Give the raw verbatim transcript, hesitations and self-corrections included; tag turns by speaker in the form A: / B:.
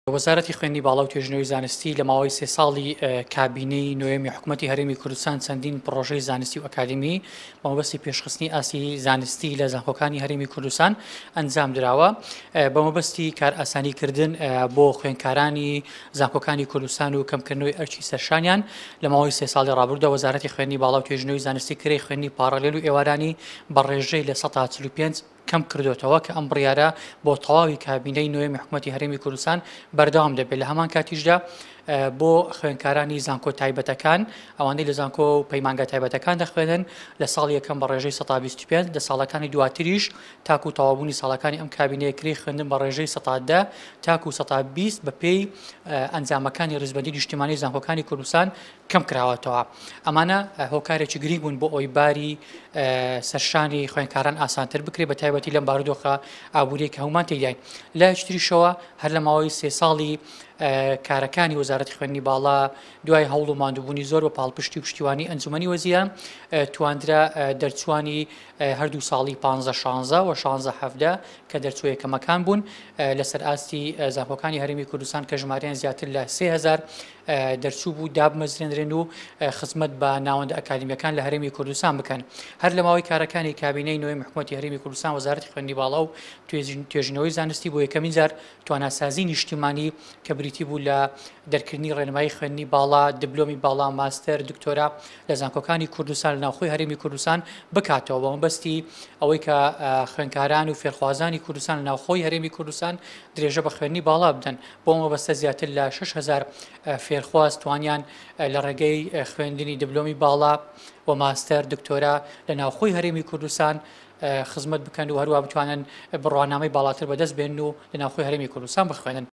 A: وەزارەتی خوێندنی باڵا و توێژینەوەی زانستی لە ماوەی سێ ساڵی کابینەی نوێمی حکوومەتتی هەرێمی کوردستان چەندین پڕۆژەی زانستی و ئەکادمی بەمەبەستی پێشخستنی ئاسی زانستی لە زانکۆکانی هەرێمی کوردستان ئەنجام درراوە بەمەبەستی کار ئاسانیکردن بۆ خوێندکارانی زانکۆکانی کوردستان و کەمکردنەوەی ئەرچی سەرشانیان لە ماوەی سێ ساڵی ڕابردوودا وەزارەتی خوێندنی باڵا و توێژینەوەی زانستی کرێی خوێندنی پارالێل و ئێوارانی بە ڕێژەی لە سەد تا چل و پێنج کەم کردوێتەوە کە ئەم بڕیارە بۆ تەواوی کابینەی نوێمی حکوومەتتی هەرێمی کوردستان بەردەوام دەبێت لە هەمان کاتیشدا بۆ خوێندکارانی زانکۆ تایبەتەکان ئەوانەی لە زانکۆ و پەیمانگە تایبەتەکان دەخوێنن لە ساڵی یەکەم بە ڕێژەی سەد تا بیست و پێنج لە ساڵەکانی دواتریش تاکو و تەواوبوونی ساڵەکانی ئەم کابینەیە کری خوێندن بە ڕێژەی سەد تا دە تاکو و سەد تا بیست بەپێی ئەنجامەکانی ڕێزبەندی نیشتیمانی زانکۆکانی کوردستان کەم کراوەتەوە ئەمانە هۆکارێکی گرنگ بوون بۆ ئەوی باری سەرشانی خوێندکاران ئاسانتر بکرێت بە تایبەتی لەم بارودۆخە ئابوووریە کە هەمومان تێداین لای تریشەوە هەر لە ماوەی سێ ساڵی کارەکانی وەزارەتی خوێندنی باڵا دوای هەوڵ و ماندووبوونی زۆر بە پاڵپشتی و پشتیوانی ئەنجومەنی وەزیران تواندرا دەرچوانی هەردوو ساڵی پانزە شانزە و شانزە هەفتە کە دەرچوو یەکەمەکان بوون لەسەر ئاستی زانکۆکانی هەرێمی کوردستان کە ژمارەیان زیاتر لە سێ هەزار دەرچوو بوو دابمەزرێنرێن و خزمەت بە ناوەندە ئەکادمیەکان لە هەرێمی کوردستان بکەن هەر لە ماوەی کارەکانی کابینەی نوێمی حکوومەتتی هەرێمی کوردستان وەزارەتی خوێندنی باڵا و توێژینەوەی زانستی بۆ یەکەمین جار تواناسازی نیشتیمانی کە بریتی بوو لە دەرکردنی ڕێنمایی خوێندنی باڵا دیبلۆمی باڵا ماستەر دکتۆرا لە زانکۆکانی کوردستان لە ناوخۆی هەرێمی کوردستان بکاتەوە بە مەبەستی ئەوەی کە خوێندکاران و فێرخوازانی کوردستان لە ناوخۆی هەرێمی کوردستان درێژە بە خوێندنی باڵا بدەن بۆ مەبەستە زیاتر لە شەش هەزار فێرخواز توانیان لە ڕێگەی خوێندنی دیبلۆمی باڵا و ماستەر دکتۆرا لە ناوخۆی هەرێمی کوردستان خزمەت بکەن و هەروە بتوانن بڕوانامەی باڵاتر بەدەست بێن و لە ناوخۆی هەرێمی کوردستان بخوێنن